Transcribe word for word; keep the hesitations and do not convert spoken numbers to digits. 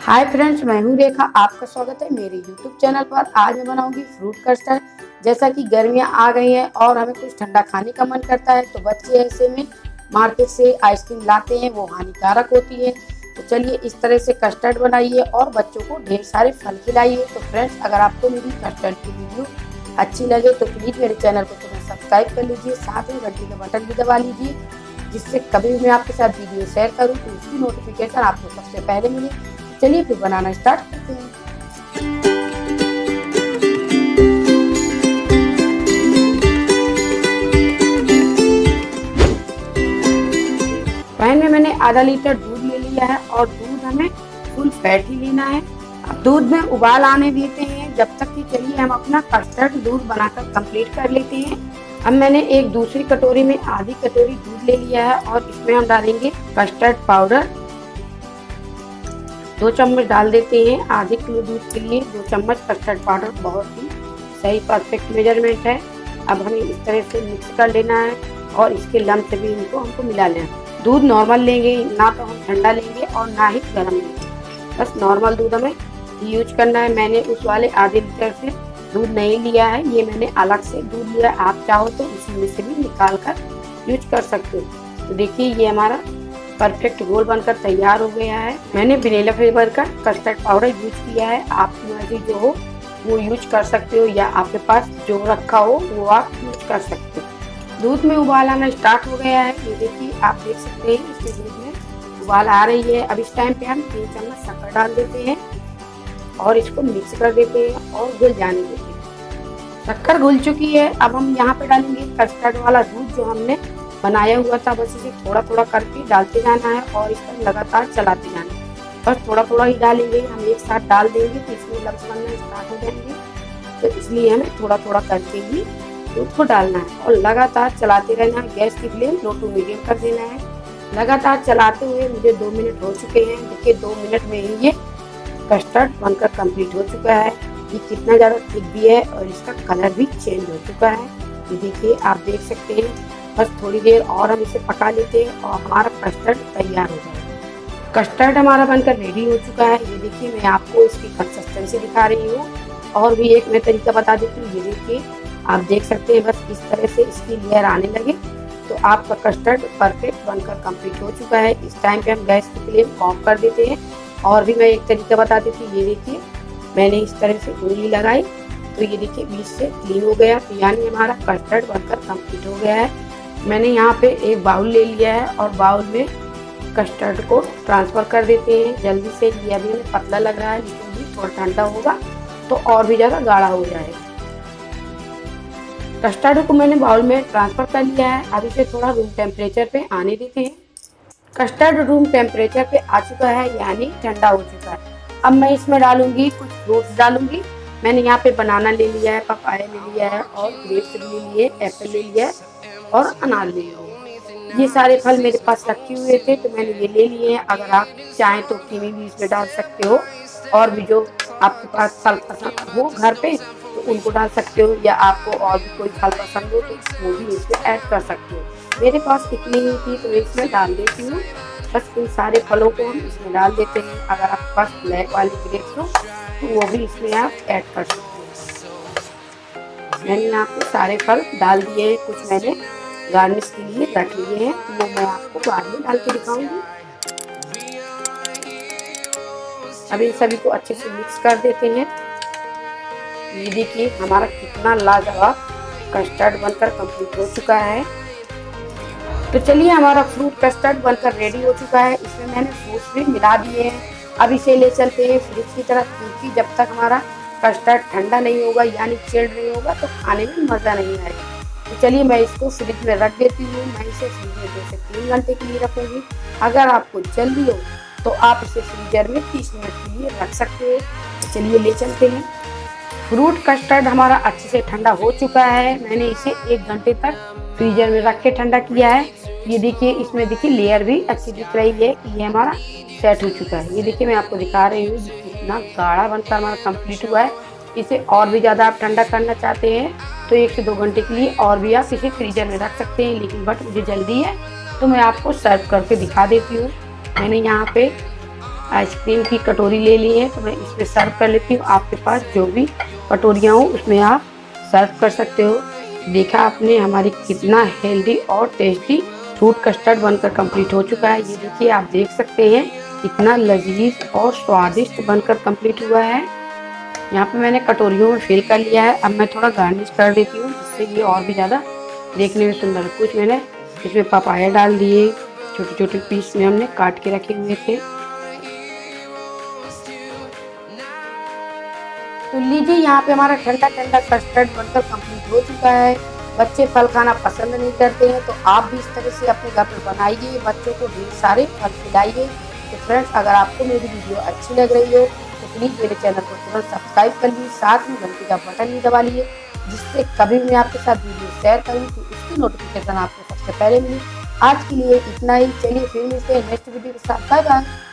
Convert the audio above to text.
Hi friends, मैं हूँ रेखा। आपका स्वागत है मेरे यूट्यूब चैनल पर। आज मैं बनाऊंगी फ्रूट कस्टर्ड। जैसा कि गर्मियाँ आ गई हैं और हमें कुछ ठंडा खाने का मन करता है, तो बच्चे ऐसे में मार्केट से आइसक्रीम लाते हैं, वो हानिकारक होती है। तो चलिए इस तरह से कस्टर्ड बनाइए और बच्चों को ढेर सारे फल खिलाइए। तो फ्रेंड्स, अगर आपको मेरी कस्टर्ड की वीडियो अच्छी लगे तो प्लीज़ मेरे चैनल को तुरंत सब्सक्राइब कर लीजिए, साथ में घंटी का बटन भी दबा लीजिए, जिससे कभी भी मैं आपके साथ वीडियो शेयर करूँ तो उसकी नोटिफिकेशन आपको सबसे पहले मिले। चलिए फिर बनाना स्टार्ट करते हैं। पैन में मैंने आधा लीटर दूध ले लिया है और दूध हमें फुल फैट ही लेना है। अब दूध में उबाल आने देते हैं जब तक कि चलिए हम अपना कस्टर्ड दूध बनाकर कंप्लीट कर लेते हैं। अब मैंने एक दूसरी कटोरी में आधी कटोरी दूध ले लिया है और इसमें हम डालेंगे कस्टर्ड पाउडर। दो चम्मच डाल देते हैं। आधे किलो दूध के लिए दो चम्मच कस्टर्ड पाउडर बहुत ही सही परफेक्ट मेजरमेंट है। अब हमें इस तरह से मिक्स कर लेना है और इसके लम्ब से भी इनको हमको मिला लेना। दूध नॉर्मल लेंगे, ना तो हम ठंडा लेंगे और ना ही गर्म लेंगे, बस नॉर्मल दूध हमें यूज करना है। मैंने उस वाले आधे लीटर से दूध नहीं लिया है, ये मैंने अलग से दूध लिया। आप चाहो तो उसी में से भी निकाल कर यूज कर सकते हो। तो देखिए ये हमारा परफेक्ट घोल बनकर तैयार हो गया है। मैंने वनीला फ्लेवर का कस्टर्ड पाउडर यूज किया है। आपकी मर्जी जो हो वो यूज कर सकते हो, या आपके पास जो रखा हो वो आप यूज कर सकते हो। दूध में उबाल आना स्टार्ट हो गया है, ये देखिए आप देख सकते हैं इसमें दूध में उबाल आ रही है। अब इस टाइम पे हम तीन चम्मच शक्कर डाल देते हैं और इसको मिक्स कर देते हैं और घुल जाने देते हैं। शक्कर घुल चुकी है। अब हम यहाँ पे डालेंगे कस्टर्ड वाला दूध जो हमने बनाया हुआ था। बस इसे थोड़ा थोड़ा करके डालते जाना है और इस पर लगातार चलाते जाना है। बस थोड़ा थोड़ा ही डालेंगे, हम एक साथ डाल देंगे तो इसमें लम्स बनना स्टार्ट हो जाएंगे। तो इसलिए हमें थोड़ा थोड़ा करके ही दूध को डालना है और लगातार चलाते रहना है। गैस की फ्लेम लो टू मीडियम कर देना है। लगातार चलाते हुए मुझे दो मिनट हो चुके हैं। देखिए दो मिनट में ही ये कस्टर्ड बनकर कंप्लीट हो चुका है। ये कितना ज़्यादा थिक भी है और इसका कलर भी चेंज हो चुका है। ये देखिए आप देख सकते हैं। बस थोड़ी देर और हम इसे पका लेते हैं और हमारा कस्टर्ड तैयार हो जाएगा। कस्टर्ड हमारा बनकर रेडी हो चुका है। ये देखिए मैं आपको इसकी कंसिस्टेंसी दिखा रही हूँ और भी एक मैं तरीका बता देती हूँ। ये देखिए आप देख सकते हैं, बस इस तरह से इसकी लेयर आने लगे तो आपका कस्टर्ड परफेक्ट बनकर कंप्लीट हो चुका है। इस टाइम पे हम गैस की फ्लेम ऑफ कर देते हैं। और भी मैं एक तरीका बता देती हूँ। ये देखिए मैंने इस तरह से उंगली लगाई तो ये देखिए बीच से क्लीन हो गया, तो यानी हमारा कस्टर्ड बनकर कंप्लीट हो गया है। मैंने यहाँ पे एक बाउल ले लिया है और बाउल में कस्टर्ड को ट्रांसफ़र कर देते हैं जल्दी से। ये अभी हमें पतला लग रहा है, लेकिन भी थोड़ा ठंडा होगा तो और भी ज़्यादा गाढ़ा हो जाएगा। कस्टर्ड को मैंने बाउल में ट्रांसफ़र कर लिया है। अब इसे थोड़ा रूम टेम्परेचर पे आने देते हैं। कस्टर्ड रूम टेम्परेचर पे आ चुका है, यानी ठंडा हो चुका है। अब मैं इसमें डालूंगी कुछ फ्रूट्स डालूंगी। मैंने यहाँ पे बनाना ले लिया है, पपाया ले लिया है और ग्रेप्स ले लिए, एप्पल ले लिया है और अनार ले लिया। ये सारे फल मेरे पास रखे हुए थे तो मैंने ये ले लिए हैं। अगर आप चाहें तो कीवी भी इसमें डाल सकते हो और भी जो आपके पास फल पसंद हो घर पे तो उनको डाल सकते हो, या आपको और भी कोई फल पसंद हो तो वो भी इसमें ऐड कर सकते हो। मेरे पास इतनी ही थी तो मैं इसमें डाल देती हूँ। बस इन सारे फलों को हम इसमें डाल देते हैं। अगर आपके पास ब्लैक वाली ग्रेप्स हो तो वो भी इसमें आप ऐड कर सकते हो। मैंने यहाँ पे सारे फल डाल दिए हैं, कुछ मैंने गार्निश के लिए रख लिए हैं, वो मैं आपको बाद में डाल के दिखाऊंगी। अब इन सभी को अच्छे से मिक्स कर देते हैं। ये देखिए हमारा कितना लाजवाब कस्टर्ड बनकर कंप्लीट हो चुका है। तो चलिए हमारा फ्रूट कस्टर्ड बनकर रेडी हो चुका है। इसमें मैंने फ्रूट्स भी मिला दिए हैं। अब इसे ले चलते हैं फ्रिज की तरफ, क्योंकि जब तक हमारा कस्टर्ड ठंडा नहीं होगा यानी चिल्ड नहीं होगा तो खाने में मज़ा नहीं आएगा। तो चलिए मैं इसको फ्रिज में रख देती हूँ। मैं इसे फ्रिज में दो से तीन घंटे के लिए रखूँगी। अगर आपको जल्दी हो तो आप इसे फ्रीजर में तीस मिनट के लिए रख सकते हो। तो चलिए ले चलते हैं। फ्रूट कस्टर्ड हमारा अच्छे से ठंडा हो चुका है। मैंने इसे एक घंटे तक फ्रीजर में रख के ठंडा किया है। ये देखिए इसमें देखिए लेयर भी अच्छी दिख रही है कि ये हमारा सेट हो चुका है। ये देखिए मैं आपको दिखा रही हूँ कितना गाढ़ा बनकर हमारा कंप्लीट हुआ है। इसे और भी ज़्यादा आप ठंडा करना चाहते हैं तो एक से दो घंटे के लिए और भी आप इसे फ्रीजर में रख सकते हैं, लेकिन बट मुझे जल्दी है तो मैं आपको सर्व करके दिखा देती हूँ। मैंने यहाँ पे आइसक्रीम की कटोरी ले ली है, तो मैं इसमें सर्व कर लेती हूँ। आपके पास जो भी कटोरियाँ हो उसमें आप सर्व कर सकते हो। देखा आपने हमारी कितना हेल्दी और टेस्टी फ्रूट कस्टर्ड बनकर कंप्लीट हो चुका है। ये देखिए, आप देख सकते हैं कितना लजीज और स्वादिष्ट बनकर कंप्लीट हुआ है। यहाँ पे मैंने कटोरियों में फिल कर लिया है। अब मैं थोड़ा गार्निश कर देती हूँ, जिससे ये और भी ज़्यादा देखने में सुंदर। कुछ मैंने इसमें पपाया डाल दिए, छोटे छोटे पीस में हमने काट के रखे हुए थे। तो लीजिए, यहाँ पे हमारा ठंडा ठंडा कस्टर्ड बनकर कंप्लीट हो चुका है। बच्चे फल खाना पसंद नहीं करते हैं, तो आप भी इस तरह से अपने घर पर बनाइए, बच्चों को ढेर सारे फल खिलाइए। तो फ्रेंड्स, अगर आपको मेरी वीडियो अच्छी लग रही हो तो प्लीज़ मेरे चैनल को तुरंत सब्सक्राइब कर लीजिए, साथ में घंटी का बटन भी दबा लीजिए, जिससे कभी भी मैं आपके साथ वीडियो शेयर करूँ तो उसकी नोटिफिकेशन आपको सबसे पहले मिले। आज के लिए इतना ही, चलिए फिर मिलते हैं नेक्स्ट वीडियो के साथ। Bye bye.